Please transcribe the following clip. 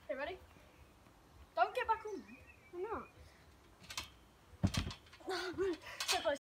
Okay, ready? Don't get back on. I'm not. So close.